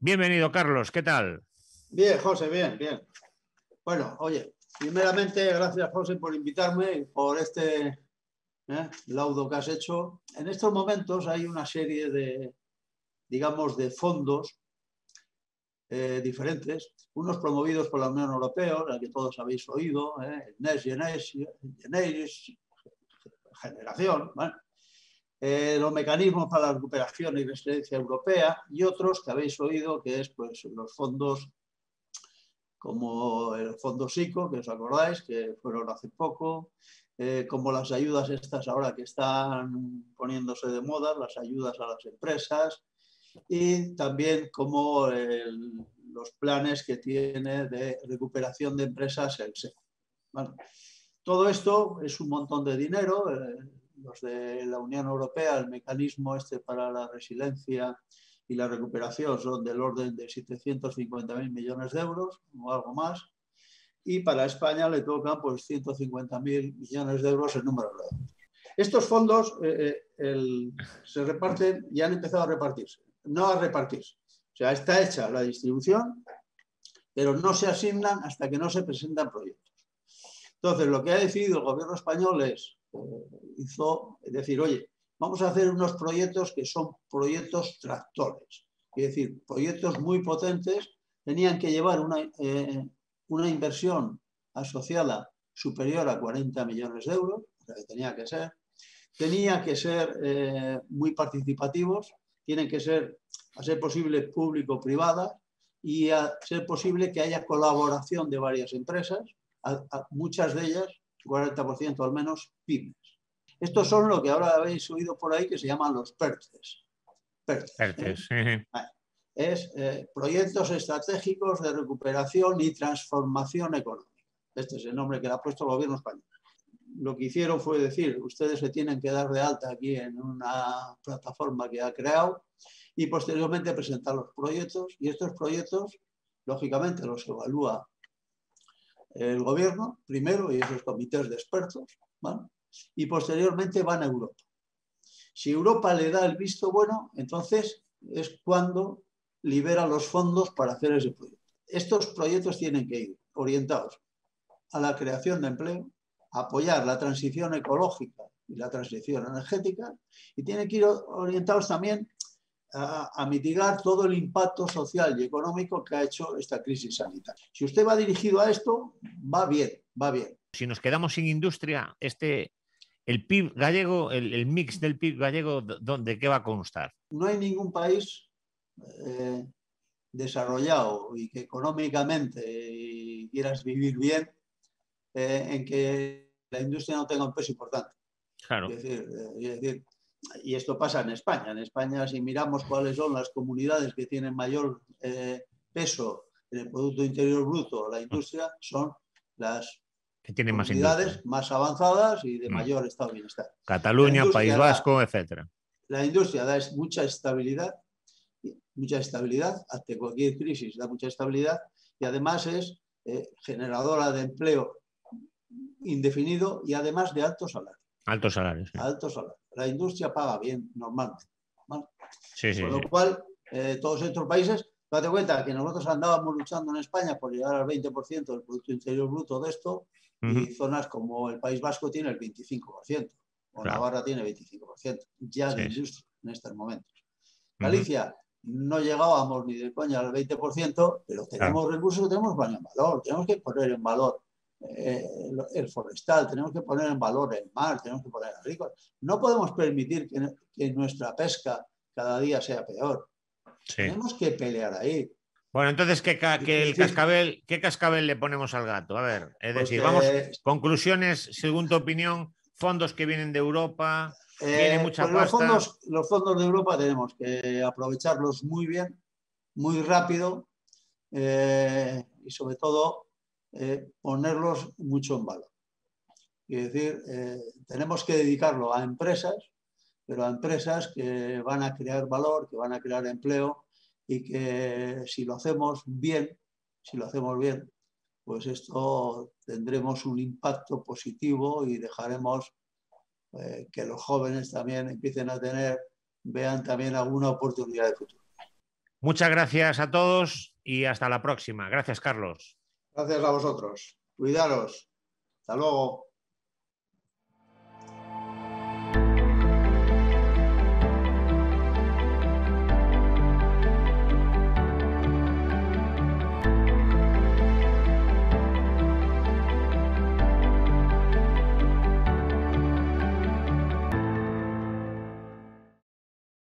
Bienvenido, Carlos, ¿qué tal? Bien, José, bien, bien. Bueno, oye, primeramente, gracias, José, por invitarme y por este laudo que has hecho. En estos momentos hay una serie de, digamos, de fondos diferentes, unos promovidos por la Unión Europea, la que todos habéis oído, Next Generation, Generación, ¿vale? Los mecanismos para la recuperación y resiliencia europea y otros que habéis oído, que es pues, los fondos como el fondo SICO, que os acordáis, que fueron hace poco, como las ayudas estas ahora que están poniéndose de moda, las ayudas a las empresas, y también como los planes que tiene de recuperación de empresas el SEC. Bueno, todo esto es un montón de dinero. Los de la Unión Europea, el mecanismo este para la resiliencia y la recuperación son del orden de 750.000 millones de euros o algo más. Y para España le tocan pues 150.000 millones de euros en número redondo. Estos fondos se reparten y han empezado a repartirse, no a repartirse. O sea, está hecha la distribución, pero no se asignan hasta que no se presentan proyectos. Entonces, lo que ha decidido el gobierno español es decir, oye, vamos a hacer unos proyectos que son proyectos tractores, es decir, proyectos muy potentes, tenían que llevar una inversión asociada superior a 40 millones de euros, o sea, que tenía que ser muy participativos, tienen que ser, a ser posible, público-privadas y a ser posible que haya colaboración de varias empresas, muchas de ellas, 40% al menos, pymes. Estos son lo que ahora habéis oído por ahí que se llaman los PERTES. PERTES. Es proyectos estratégicos de recuperación y transformación económica. Este es el nombre que le ha puesto el gobierno español. Lo que hicieron fue decir, ustedes se tienen que dar de alta aquí en una plataforma que ha creado y posteriormente presentar los proyectos, y estos proyectos, lógicamente, los evalúa el gobierno primero y esos comités de expertos, ¿vale? Y posteriormente van a Europa. Si Europa le da el visto bueno, entonces es cuando libera los fondos para hacer ese proyecto. Estos proyectos tienen que ir orientados a la creación de empleo, a apoyar la transición ecológica y la transición energética, y tienen que ir orientados también a mitigar todo el impacto social y económico que ha hecho esta crisis sanitaria. Si usted va dirigido a esto, va bien, va bien. Si nos quedamos sin industria, el PIB gallego, el mix del PIB gallego, ¿de qué va a constar? No hay ningún país desarrollado y que económicamente quieras vivir bien en que la industria no tenga un peso importante. Claro. Es decir, y esto pasa en España. En España, si miramos cuáles son las comunidades que tienen mayor peso en el Producto Interior Bruto, la industria, son las que tienen comunidades más avanzadas y de mayor estado de bienestar. Cataluña, País Vasco, etcétera. La industria da mucha estabilidad ante cualquier crisis, da mucha estabilidad y además es generadora de empleo indefinido y además de altos salarios. Altos salarios. Sí. Altos salarios. La industria paga bien normalmente, ¿vale? Sí, sí, con lo cual, todos estos países, date cuenta que nosotros andábamos luchando en España por llegar al 20% del Producto Interior Bruto de esto, y zonas como el País Vasco tiene el 25%, o claro. Navarra tiene 25% ya de industria en estos momentos. Galicia no llegábamos ni de coña al 20%, pero tenemos recursos que tenemos que poner en valor, tenemos que poner en valor el forestal, tenemos que poner en valor el mar, tenemos que poner agrícola. No podemos permitir que nuestra pesca cada día sea peor. Sí. Tenemos que pelear ahí. Bueno, entonces, ¿qué cascabel le ponemos al gato? A ver, es pues decir, vamos, conclusiones, según tu opinión, fondos que vienen de Europa, viene mucha pues pasta. Los fondos de Europa tenemos que aprovecharlos muy bien, muy rápido, y sobre todo ponerlos mucho en valor. Es decir, tenemos que dedicarlo a empresas, pero a empresas que van a crear valor, que van a crear empleo y que si lo hacemos bien, pues esto tendremos un impacto positivo y dejaremos que los jóvenes también empiecen a vean también alguna oportunidad de futuro. Muchas gracias a todos y hasta la próxima. Gracias, Carlos. Gracias a vosotros. Cuidaros. Hasta luego.